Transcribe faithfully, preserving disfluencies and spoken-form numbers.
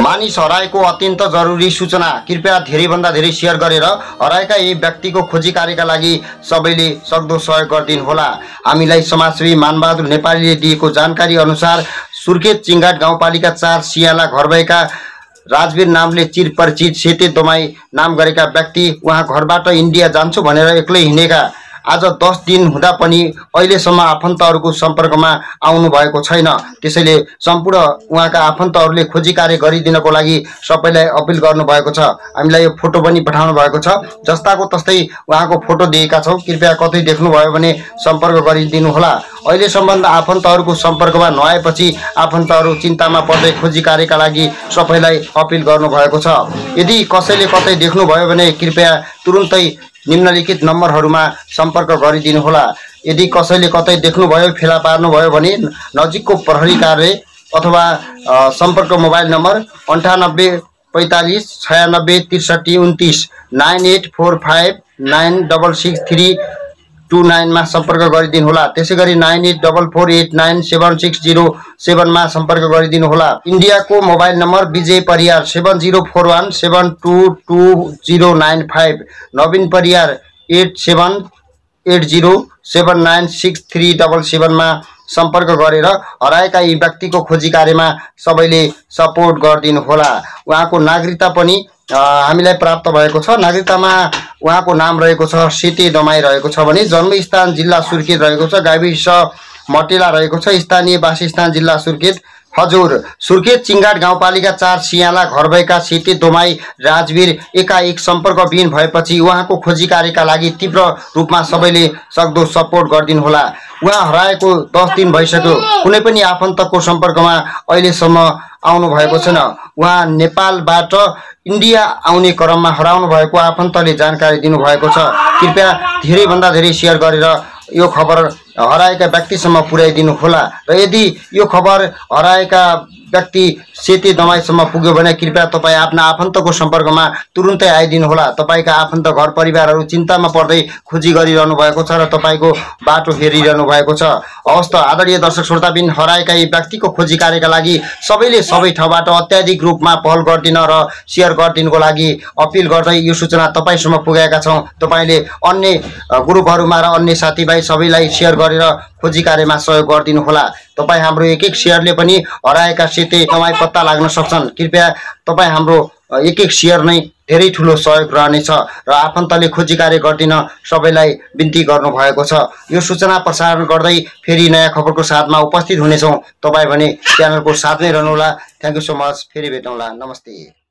मानिस हराएको अत्यन्त जरुरी सूचना, कृपया धेरैभन्दा धेरै शेयर गरेर हराएका यी व्यक्तिको खोजी कार्यका लागि सबैले सक्दो सहयोग गरिदिनु होला। हामीलाई समाजसेवी मानबहादुर नेपालीले दिएको जानकारी अनुसार सुर्खेत चिङघाट गाउँपालिका चार सियाला घर भएका राजवीर नामले चिरपरिचित सेते दमाई नाम गरेका व्यक्ति उहाँ घरबाट इन्डिया जान्छु भनेर एक्लै हिँडेका आज दस दिन हुँदा पनि अहिलेसम्म आफन्तहरूको सम्पर्कमा आउनु भएको छैन। त्यसैले सम्पूर्ण उहाँका आफन्तहरूले खोजी कार्य गरिदिनको लागि सबैलाई अपिल गर्नु भएको छ। हामीलाई यो फोटो पनि पठाउनु भएको छ, जस्ताको तस्तै उहाँको फोटो दिएका छौं। कृपया कतै देख्नुभयो भने सम्पर्क गरिदिनु होला। अहिलेसम्म आफन्तहरूको सम्पर्कमा नआएपछि आफन्तहरू चिन्तामा पर्दै खोजी कार्यका लागि सबैलाई अपिल गर्नु भएको छ। यदि कसैले कतै देख्नुभयो भने कृपया तुरुन्तै निम्नलिखित नम्बरहरूमा सम्पर्क गरिदिनु होला। यदि कसैले कतै देख्नुभयो फेला पार्नुभयो भने नजिकको प्रहरी कार्यालय अथवा सम्पर्क मोबाइल नम्बर अन्ठानब्बे पैंतालीस छयानब्बे त्रिसठी उन्तीस nine eight four five nine double six three two nine मा सम्पर्क गरिदिनु होला। त्यसै गरी nine eight double four eight nine seven six zero seven मा सम्पर्क गरिदिनु होला। इन्डियाको mobile number Vijay Pariyar seven zero four one seven two two zero nine five, Navin Pariyar eight seven eight zero seven nine six three double seven मा सम्पर्क गरेर हराएका यी व्यक्तिको खोजी कार्यमा सबैले सपोर्ट गरिदिनु होला। उहाँको नागरिकता पनि हामीलाई प्राप्त भएको छ। नागरिकतामा उहाँको नाम रहेको छ सेते दमाई रहेको छ भने जन्मस्थान जिल्ला सुर्खेत रहेको छ, गाविस मटेला रहेको छ, स्थानीय वासस्थान जिल्ला सुर्खेत। हजुर, सुर्खेत चिङघाट गाउँपालिका चार सियाला घर भएका सेते दमाई राजवीर एकाएक सम्पर्कविहीन भएपछि उहाँको खोजी कार्यका लागि तीव्र रूपमा सबैले सक्दो सपोर्ट गरिदिनु होला। उहाँ हराएको दस दिन भइसक्यो, कुनै पनि आफन्तको सम्पर्कमा अहिलेसम्म आउनु भएको छैन। उहाँ नेपालबाट इन्डिया आउने क्रममा हराउनु भएको आफन्तले जानकारी दिनुभएको छ। कृपया धेरैभन्दा धेरै शेयर गरेर यो खबर हराएका व्यक्तिसम्म पुर्याइदिनु होला। र यदि यो खबर हराएका व्यक्ति सेते दमाईसम्म पुग्यो भने कृपया तपाईँ आफ्ना आफन्तको सम्पर्कमा तुरुन्तै आइदिनु होला। तपाईँका आफन्त घर परिवारहरू चिन्तामा पर्दै खोजी गरिरहनु भएको छ र तपाईँको बाटो हेरिरहनु भएको छ। हवस् त आदरणीय दर्शक श्रोताबिन, हराएका यी व्यक्तिको खोजी कार्यका लागि सबैले सबै ठाउँबाट अत्याधिक रूपमा पहल गरिदिन र शेयर गरिदिनुको लागि अपिल गर्दै यो सूचना तपाईँसम्म पुर्याएका छौँ। तपाईँले अन्य ग्रुपहरूमा र अन्य साथीभाइ सबैलाई शेयर गरेर खोजी कार्यमा सहयोग गरिदिनु होला। तपाईँ हाम्रो एक एक शेयरले पनि हराएका सेते दमाई पत्ता लाग्न सक्छन्। कृपया तपाईँ हाम्रो एक एक शेयर नै धेरै ठुलो सहयोग रहनेछ र आफन्तले खोजी कार्य गरिदिन सबैलाई बिन्ती गर्नुभएको छ। यो सूचना प्रसारण गर्दै फेरि नयाँ खबरको साथमा उपस्थित हुनेछौँ। तपाईँ भने च्यानलको साथमै रहनुहोला। Thank you so much. फेरि भेटौँला। नमस्ते।